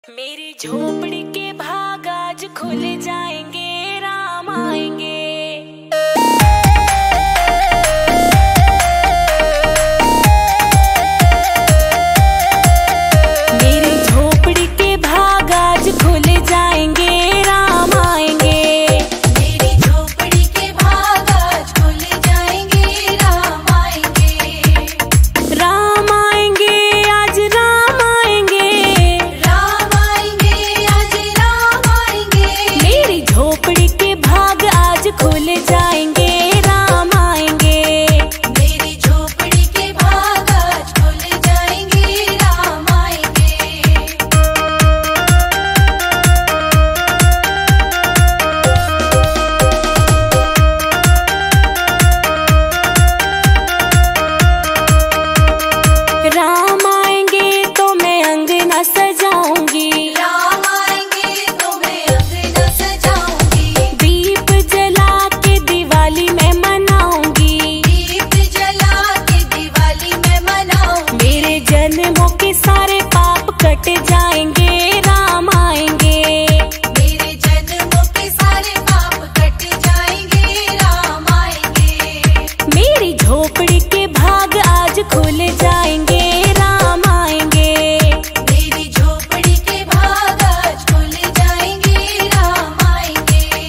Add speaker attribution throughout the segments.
Speaker 1: मेरी झोपड़ी के भाग आज खुल जाएंगे, राम आएंगे। मेरी झोपड़ी के भाग आज खुल जाएंगे, राम आएंगे।
Speaker 2: मेरी झोपड़ी के भाग आज खुल जाएंगे, राम आएंगे।
Speaker 1: राम आएंगे आज, राम आएंगे।
Speaker 2: राम आएंगे आज, राम आएंगे।
Speaker 1: मेरी झोपड़ी के भाग आज खुल जाएंगे, राम आएंगे।
Speaker 2: मेरी झोपड़ी के भाग आज खुल जाएंगे, राम आएंगे।
Speaker 1: राम आएंगे तो मैं अंगना सजाऊंगी,
Speaker 2: राम आएंगे तो मैं अंगना सजाऊंगी।
Speaker 1: दीप जला के दिवाली मैं मनाऊंगी।
Speaker 2: दीप जला के दिवाली मैं मनाऊंगी।
Speaker 1: मेरे जन्मों के सारे पाप कट जाएंगे, राम आएंगे।
Speaker 2: मेरे जन्मों के सारे पाप कट जाएंगे, राम आएंगे।
Speaker 1: मेरी झोपड़ी के भाग आज खुल जाएंगे, राम आएंगे।
Speaker 2: मेरी झोपड़ी के भाग आज खुल जाएंगे, राम आएंगे।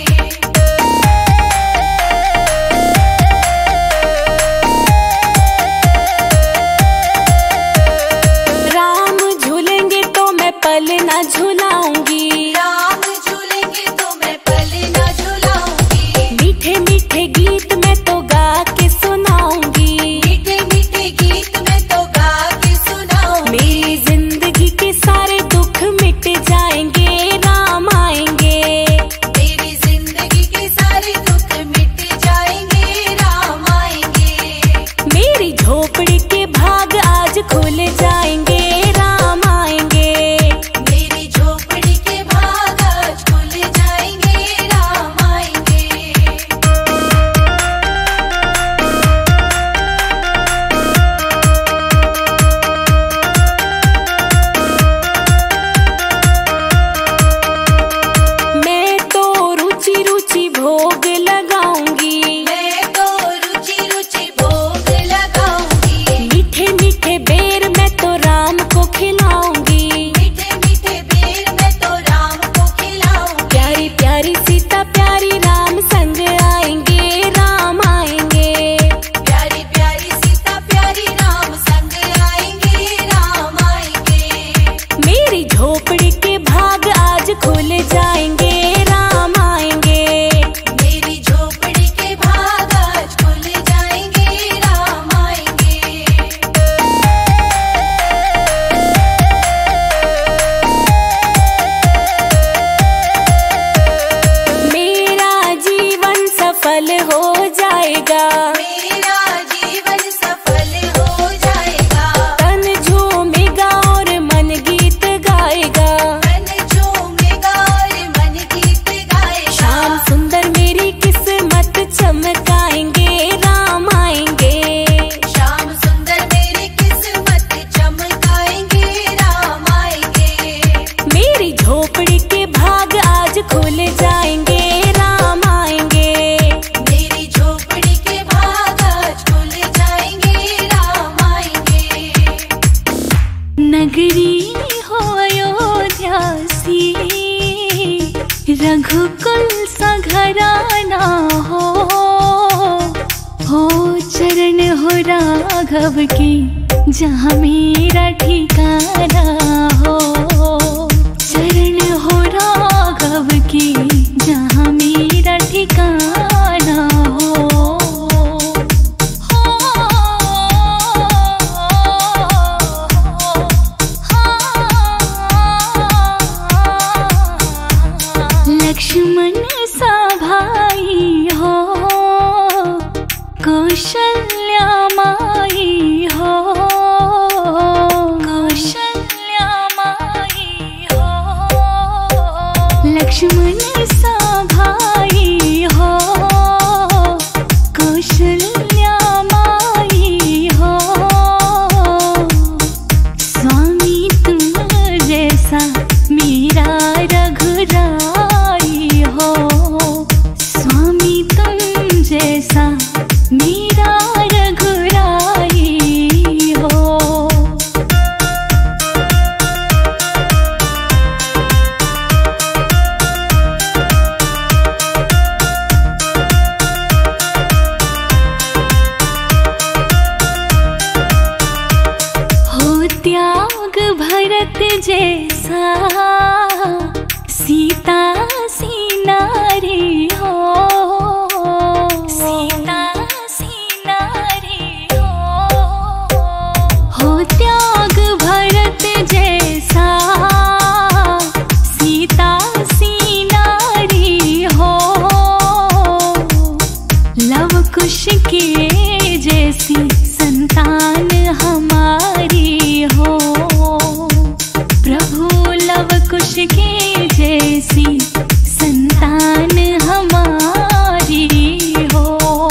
Speaker 1: राम झूलेंगे तो मैं पल ना झुलाऊंगी।
Speaker 2: राम झूलेंगे तो मैं पल न झुलाऊंगी।
Speaker 1: मीठे मीठे गीत मैं तो गा के सुनाऊंगी।
Speaker 2: मीठे मीठे गीत मैं तो गा के सुनाऊंगी।
Speaker 1: मेरी जिंदगी के सारे दुख मिट जाएंगे, राम आएंगे।
Speaker 2: मेरी जिंदगी के सारे दुख मिट जाएंगे, राम आएंगे।
Speaker 1: मेरी झोपड़ी के भाग आज खुल जाएंगे, राम आएंगे।
Speaker 2: मेरी झोपड़ी के भाग आज खुल जाएंगे, राम आएंगे।
Speaker 1: मैं तो रुचि रुचि भोग लगाऊंगी।
Speaker 2: मैं तो रुचि रुचि भोग लगाऊंगी।
Speaker 1: मीठे मीठे बेर मैं तो राम को खिलाऊंगी।
Speaker 2: मीठे मीठे बेर मैं तो राम को खिलाऊंगी।
Speaker 1: प्यारी प्यारी सीता प्यारी राम संग आएंगे, राम आएंगे।
Speaker 2: प्यारी प्यारी सीता प्यारी राम संग आएंगे, राम आएंगे।
Speaker 1: मेरी झोपड़ी के भाग आज खुल जाएंगे, राम आएंगे।
Speaker 2: मेरी झोपड़ी के भाग आज खुल जाएंगे, राम आएंगे।
Speaker 1: मेरा जीवन सफल हो जाएगा।
Speaker 2: मेरा जीवन सफल हो जाएगा।
Speaker 1: तन झूमेगा और मन गीत गाएगा।
Speaker 2: मन झूमेगा और मन गीत गाएगा।
Speaker 1: श्याम सुंदर मेरी किस्मत चमकाएंगे, राम आएंगे।
Speaker 2: श्याम सुंदर मेरी किस्मत चमकाएंगे, राम आएंगे।
Speaker 1: मेरी झोपड़ी के भाग आज खुल जाएंगे, राम आएंगे।
Speaker 2: मेरी झोपड़ी के भाग आज खुल जाएंगे, राम आएंगे।
Speaker 1: नगरी हो अयोध्या सी, रघुकुल सा घराना हो चरण हो राघव की, जहाँ मेरा ठिकाना हो। चरण हो राघव की, जहाँ मेरा ठिकाना हो। लक्ष्मण सा भाई हो, कौशल्या माई हो। कौशल्या माई हो। लक्ष्मण सा भाई हो, कौशल्या माई हो। स्वामी तुम जैसा मीरा रघुराई हो। स्वामी तुम जैसा मीरा रघुराई हो। त्याग भरत जैसा सीता सी नारी हो। सीता सी नारी हो त्याग भरत जैसा सीता सी नारी हो। लव कुश के जैसी संतान हमारी हो। प्रभु लव कुश के जैसी संतान हमारी हो।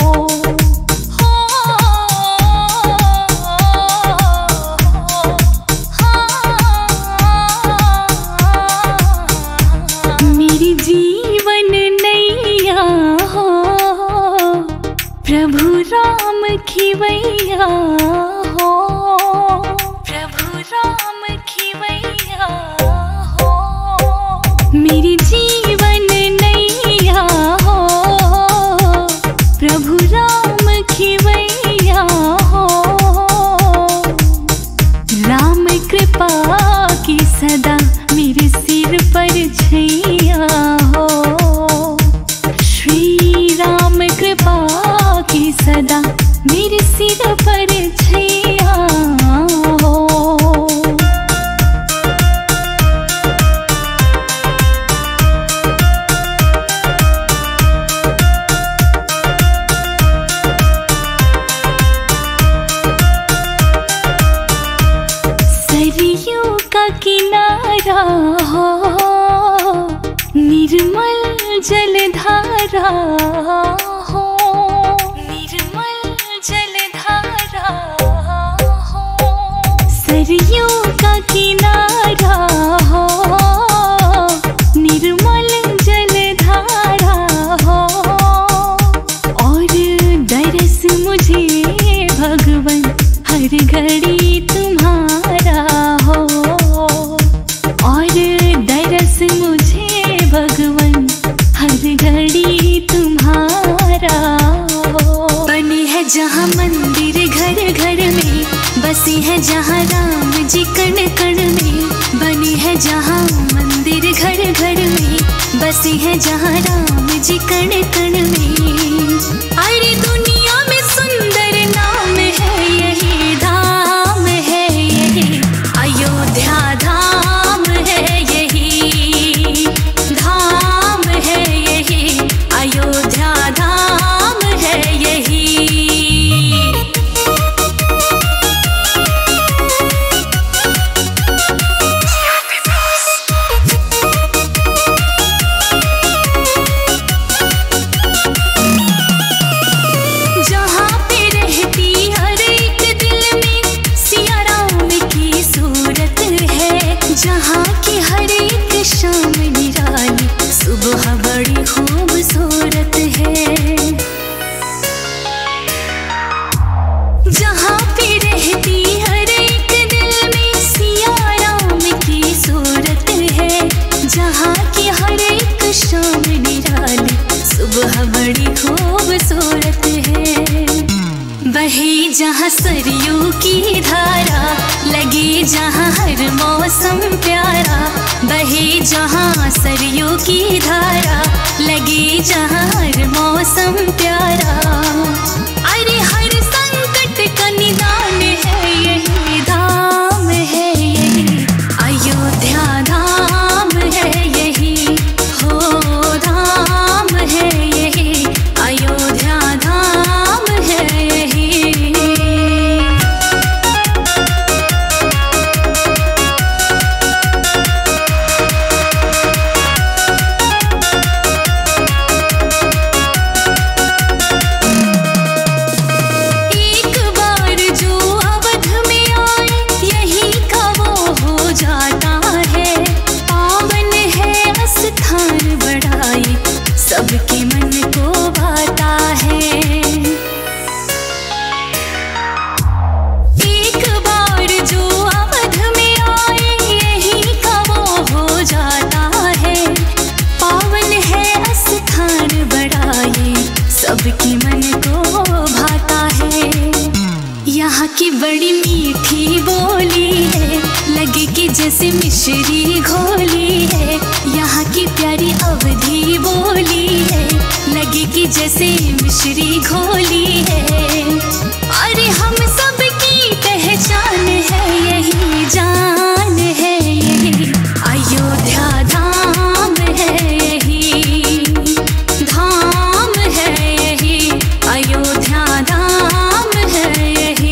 Speaker 1: मेरी जीवन नैया हो प्रभु राम खिवैया हो। प्रभु राम खिवैया हो। मेरी जीवन नैया हो प्रभु राम खिवैया हो। राम कृपा की सदा मेरे सिर पर छैया हो। श्री राम कृपा की सदा मेरे सिर पर छैया हो। सरयू का किनारा हो निर्मल जलधारा हो। निर्मल जलधारा हो। सरयू का किनारा हो निर्मल जलधारा हो। और दरस मुझे भगवन हर घड़ी तुम्हारा हो। और दरस मुझे भगवन हर घड़ी तुम्हारा हो। बनी है जहाँ मंदिर घर घर में, बसी है जहाँ राम जी कण कण में। बनी है जहाँ मंदिर घर घर में, बसी है जहाँ राम जी कण कण में। अरे दुनिया में सुंदर नाम है यही धाम है यही अयोध्या धाम है यही धाम है यही अयोध्या धाम है यही। जहाँ पे रहती हर एक दिल में सिया राम की सूरत है। जहाँ की हर एक शाम निराली सुबह बड़ी खूबसूरत है। जहाँ पे रहती हर एक दिल में सिया राम की सूरत है। जहाँ की हर एक शाम निराली सुबह बड़ी खूबसूरत है। बहे जहाँ सरयू की धारा, लगे जहाँ हर मौसम प्यारा। बहे जहाँ सरयू की धारा, लगे जहाँ हर मौसम प्यारा। अरे हर संकट का निदान है यही धाम है यही अयोध्या धाम है यही हो धाम है यही अयोध्या धाम है यही। से मिश्री घोली है, यहाँ की प्यारी अवधी बोली है, लगे कि जैसे मिश्री घोली है। अरे हम सब की पहचान है यही, जान है यही, अयोध्या धाम है यही, धाम है यही, अयोध्या धाम है यही।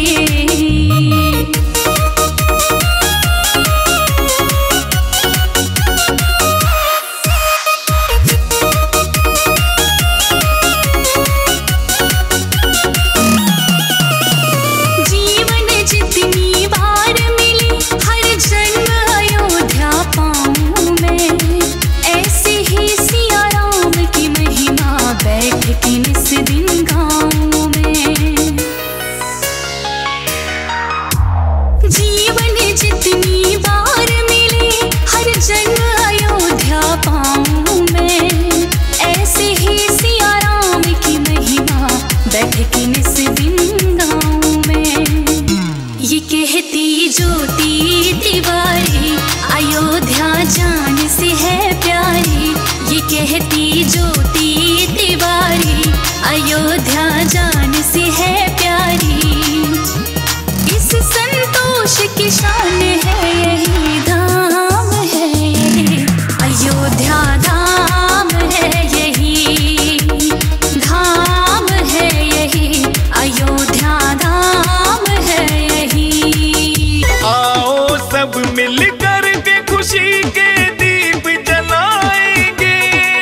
Speaker 1: ज्योति तिवारी अयोध्या जान से है प्यारी, ये कहती ज्योति तिवारी अयोध्या जान से है प्यारी। इस संतोष की शान है यही, धाम है यही, अयोध्या धाम है यही, धाम है यही, अयोध्या धाम है यही।
Speaker 3: आओ सब मिल कर के खुशी के दीप जलाएंगे,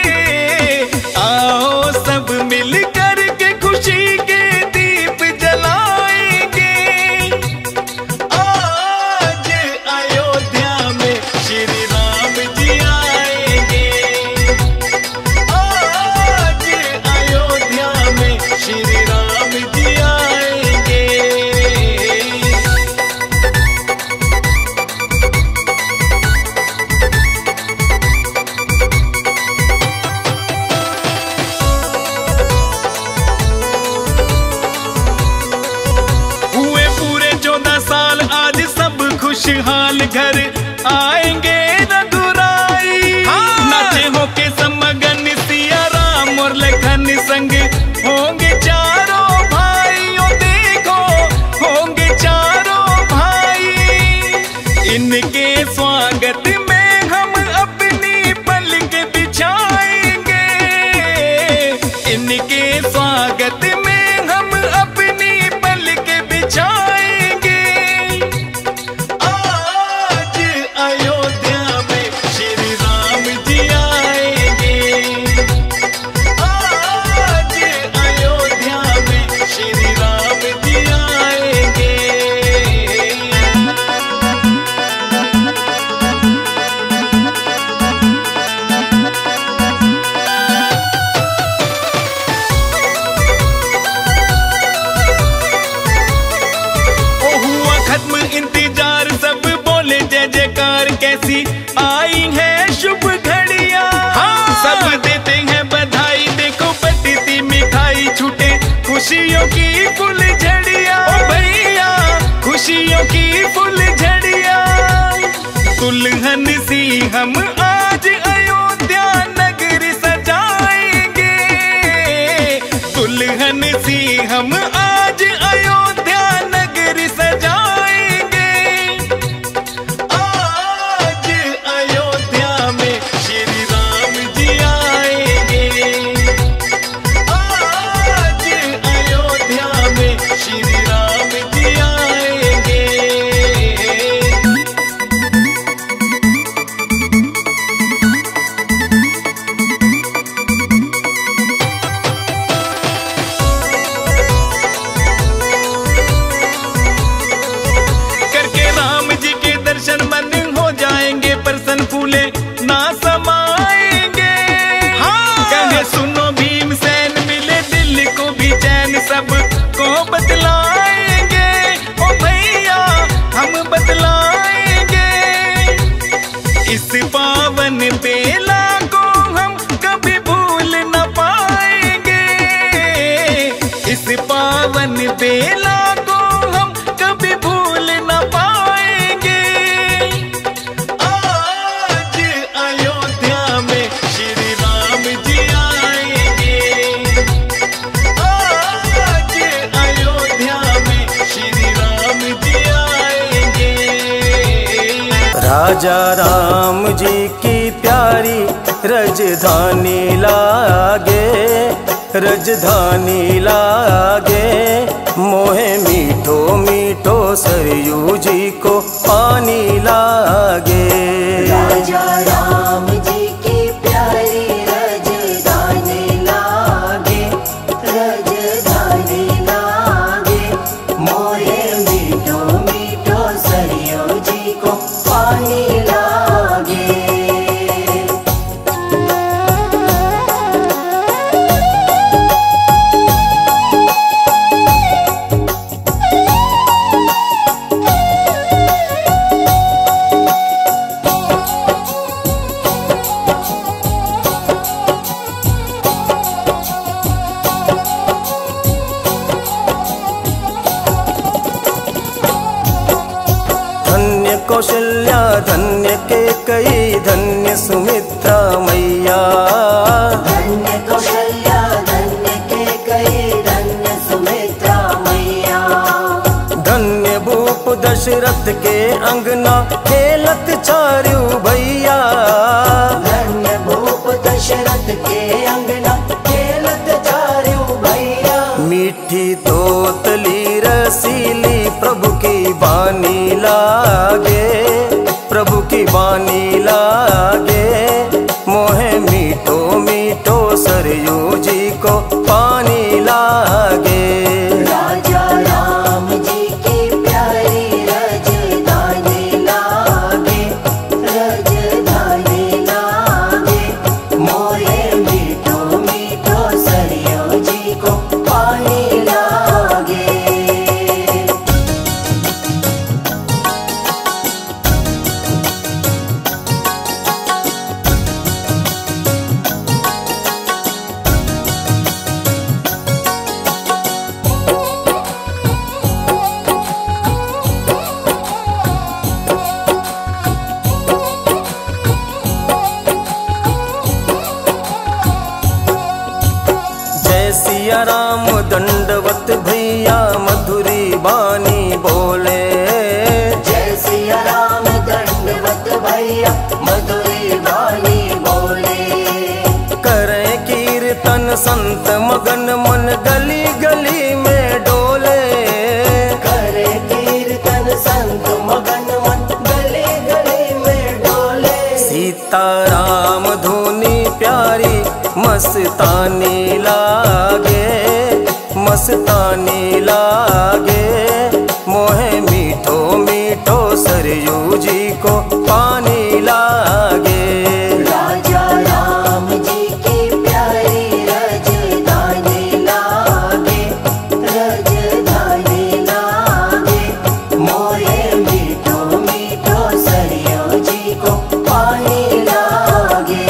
Speaker 3: आओ सब मिल कर के खुशी के दीप जलाएंगे। आज अयोध्या में श्री राम जी आएंगे, आज अयोध्या में श्री राम जी आएंगे। खुशहाल घर आएंगे रघुराई, नाचे होके समगन सिया राम और लखन संग होंगे चारों भाई। ओ देखो होंगे चारों भाई, इनके स्वागत में हम अपनी पलक बिछाएंगे, इनके स्वागत में हम अपनी पलक बिछाएंगे। इंतजार सब बोले जय जयकार, कैसी आई है शुभ घड़ियां। सब देते हैं बधाई, देखो बटती मिठाई, छूटे खुशियों की फुल झड़ियां। ओ भैया खुशियों की फुल झड़ियां, दुल्हन सी हम आज अयोध्या नगरी सजाएंगे, दुल्हन सी हम आज अयोध्या नगरी सजाएंगे। प्रसन्न फूले ना समाएंगे, कहे सुनो भीमसेन मिले दिल को भी चैन, सब को बतलाएंगे। ओ भैया हम बतलाएंगे, इस पावन बेला को हम कभी भूल न पाएंगे, इस पावन बेला को हम कभी भूल न पाएंगे।
Speaker 4: राजा राम जी की प्यारी रजधानी लागे, रजधानी लागे। मोहे मीठो मीठो सरयू जी को पानी लागे।
Speaker 2: राजा राम जी की प्यारी रजधानी लागे, रजधानी लागे। मोहे मीठो मीठो सरयू जी को पानी लागे।
Speaker 4: धन्य कौशल्या धन्य कैकेयी धन्य सुमित्रा मैया।
Speaker 2: धन्य कौशल्या धन्य कैकेयी धन्य सुमित्रा मैया।
Speaker 4: धन्य भूप दशरथ के अंगना खेलत चारु भैया।
Speaker 2: धन्य भूप दशरथ के अंगना खेलत चारु भैया।
Speaker 4: मीठी तोतली रसीली प्रभु की बानी लागे, प्रभु की बानी लागे। मोहे मीठो मीठो सरयू जी को पानी लागे।
Speaker 2: राजा राम जी की प्यारी रजधानी लागे, रजधानी लागे। मोहे मीठो मीठो सरयू जी को पानी लागे।
Speaker 4: जय सिया राम दंडवत भैया मधुरी बानी बोले।
Speaker 2: जय सिया राम दंडवत भैया मधुरी वाणी बोले।
Speaker 4: करें कीर्तन संत मगन मन गली गली में डोले।
Speaker 2: करे कीर्तन संत मगन मन गली गली में डोले।
Speaker 4: सीताराम धुनी प्यारी मस्तानी लागे, मस्तानी लागे। मोहे मीठो मीठो सरयू जी को पानी लागे।
Speaker 2: राजा राम जी की प्यारी रजधानी लागे, रजधानी लागे। मोहे मीठो मीठो सरयू जी को पानी लागे।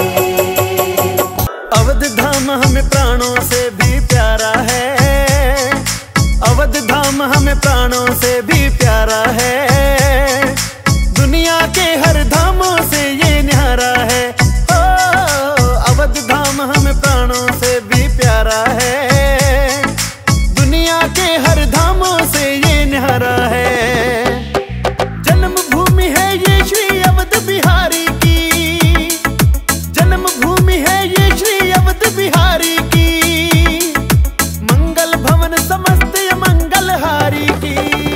Speaker 4: अवध धाम हमें प्राणों से भी प्यारा है, अवध धाम हमें प्राणों से भी प्यारा है। दुनिया के हर धामों से ये न्यारा है। ओ अवध धाम हमें प्राणों से भी प्यारा है। दुनिया के हर धामों से ये न्यारा है। जन्मभूमि है ये श्री अवध बिहारी की, जन्मभूमि है ये श्री अवध बिहारी की। मंगल भवन समस्त मंगलहारी की।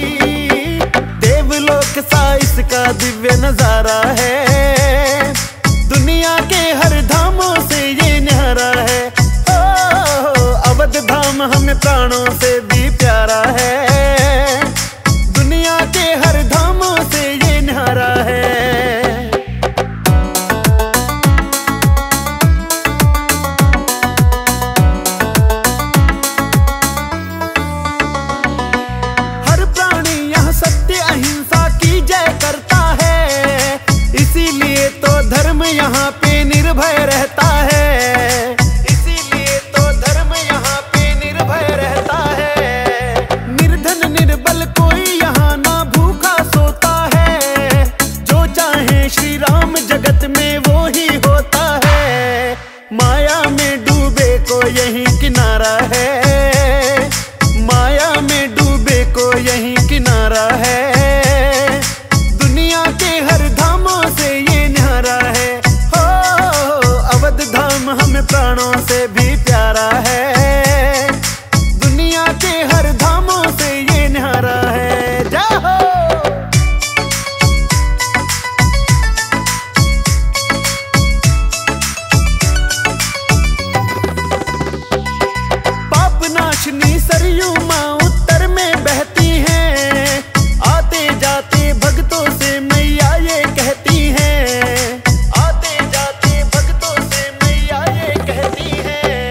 Speaker 4: देवलोक सा इसका दिव्य नजारा है। दुनिया के हर धामों से ये न्यारा है। ओ अवध धाम हमें प्राणों से भी प्यारा है। दुनिया के हर धामों से ये न्यारा है। हर प्राणी यहाँ सत्य अहिंसा की जय करता है। इसीलिए तो धर्म यहाँ पे निर्भय रहता है। इसीलिए तो धर्म यहाँ पे निर्भय रहता है। निर्धन निर्बल कोई यहाँ ना भूखा सोता है। जो चाहे श्री राम जगत में वो ही होता है। माया में डूबे को यही किनारा है। माया में डूबे को यही किनारा है। दुनिया के हर धामों से प्राणों से भी प्यारा है। दुनिया के हर धामों से ये न्यारा है। जाओ नाशनी सरयू माँ उत्तर में बहती हैं, आते जाते भक्तों से मैया ये कहती हैं, आते जाते भक्तों से मैया ये कहती हैं।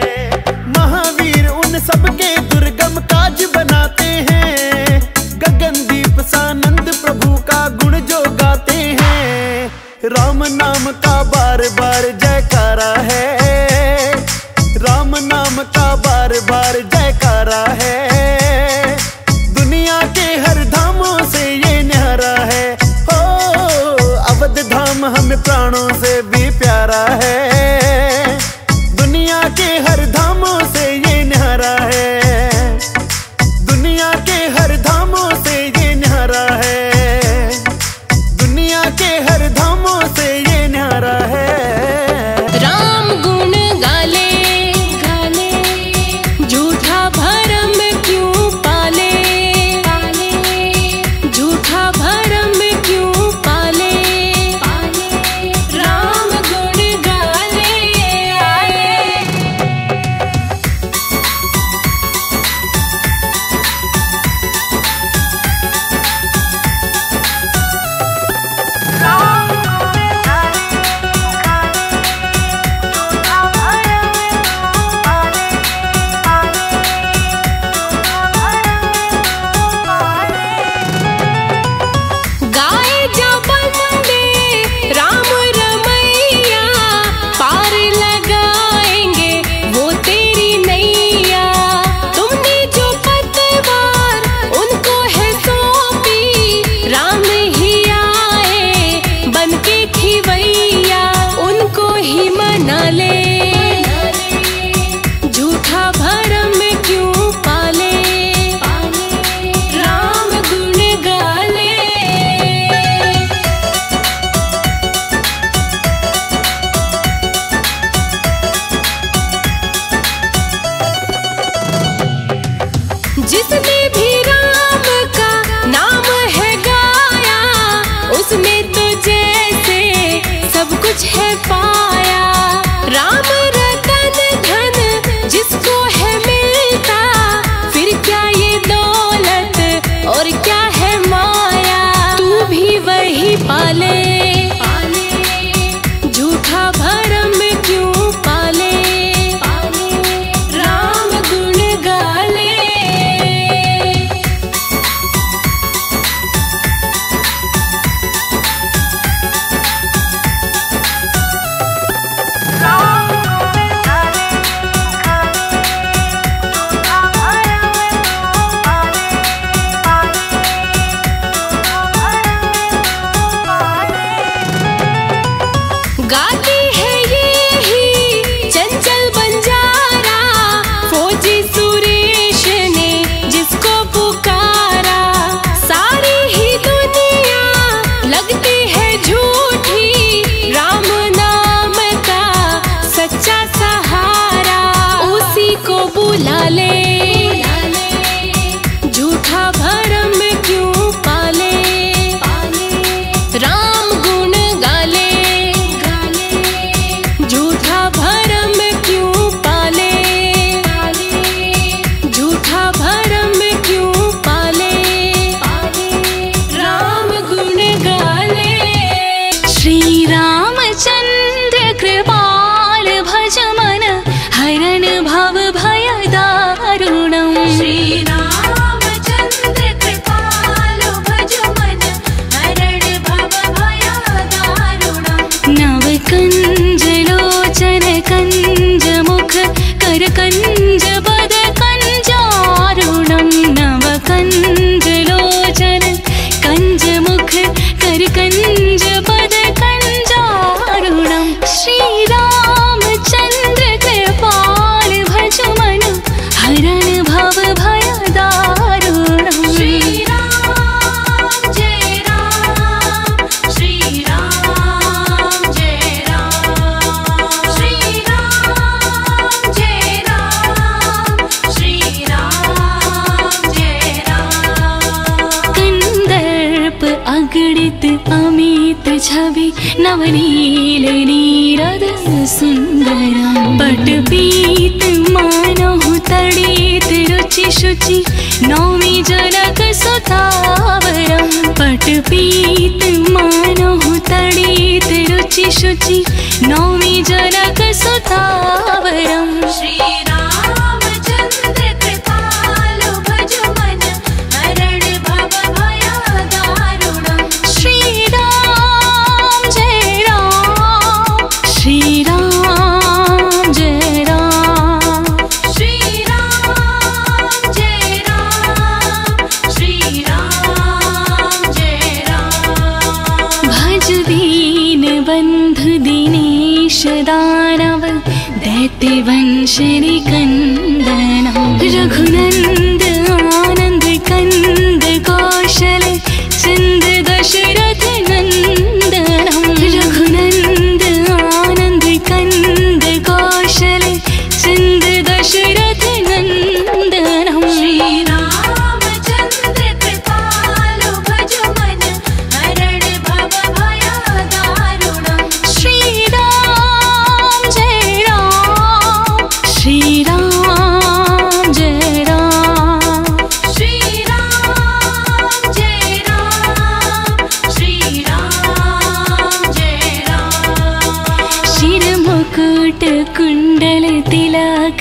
Speaker 1: नवनील नीरद सुन्दरं पटपीत मानहु तडित रुचि शुचि नौमि जनक सुतावरं पटपीत मानहु तडित रुचि शुचि नौमि जनक सुतावरं
Speaker 2: श्री रामचंद्र कृपालु भज मन हरण भव भय दारुणम्
Speaker 1: श्री राम जय राम श्री राम जय राम
Speaker 2: श्री राम जय राम श्री राम जय राम
Speaker 1: भज दीन बंधु दिनेश दानव दैत्य वंश निकंदन रघुनंद आनंद कंद कौशल चंद दशरथ नंदनम रघुनंद आनंद कंद कौशल चंद दशरथ नंदनम
Speaker 2: श्री रामचंद्र कृपालु भज मन हरण भव भय दारुणम्
Speaker 1: श्री राम जय राम श्री राम जय राम
Speaker 2: श्री राम जय राम श्री राम जय राम
Speaker 1: शिर मुकुट कुंडल तिलक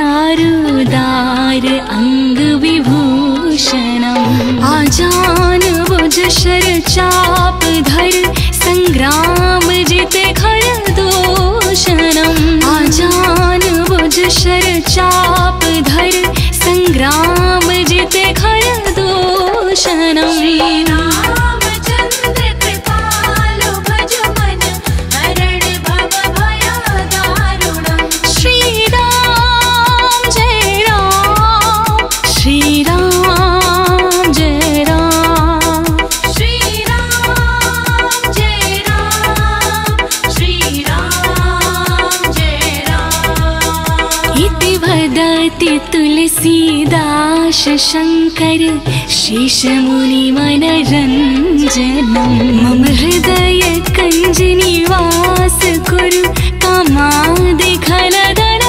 Speaker 1: चारुदार अंग विभूषणम् आजान भुज शर चाप धर संग्राम जित खर दूषणम् आजान भुज शर चाप धर संग्राम जित खर दूषणम्
Speaker 2: श्री रामचंद्र कृपालु भज मन हरण भव भय दारुणम्
Speaker 1: श्री राम जय राम श्री राम जय राम
Speaker 2: श्री राम जय राम श्री राम जय राम
Speaker 1: इति वदति तुलसीदास शंकर शेषमुनि मनरंजनम् मम हृदय कंज निवास कुरु कामादि खलदर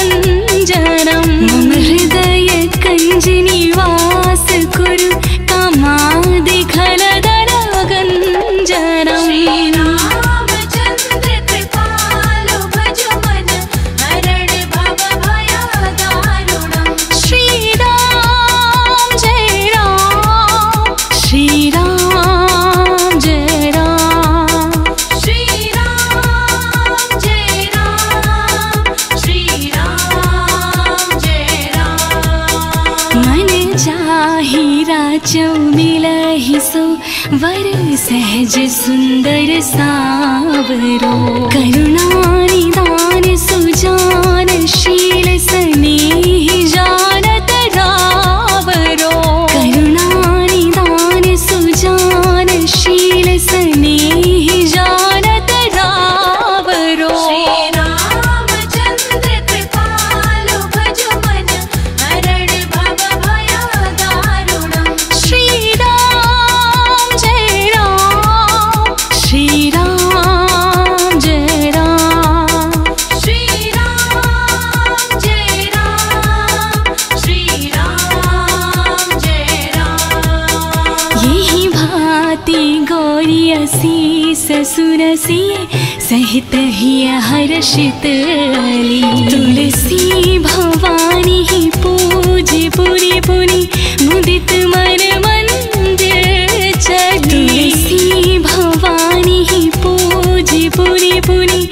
Speaker 1: गंजनम् मम हृदय कंज निवास कुरु कामादि खलदर गंजनम्
Speaker 2: श्री रामचंद्र कृपालु भज मन हरण भव भय दारुणम्
Speaker 1: श्री राम जय राम श्री राम जय राम
Speaker 2: श्री राम जय राम श्री राम जय राम
Speaker 1: मन चाहि राचौ मिलहि सो वर सहज सुंदर सावरो करुणा निदान सुजान शील स्नेहि जानत रावरो करुणा निदान सुजान शील स्नेहि जानत रावरो
Speaker 2: श्री रामचंद्र कृपालु भज मन हरण भव भय दारुणम्
Speaker 1: श्री राम जय राम श्री राम जय राम
Speaker 2: श्री राम जय राम श्री राम जय राम
Speaker 1: यही भांति गौरी असीस सुरसिए सहित ही हर्षित अली तुलसी भवानी ही पूज पुनि पुनि मुदित मन मंदिर चली तुलसी भवानी ही पूज पुनि पुनि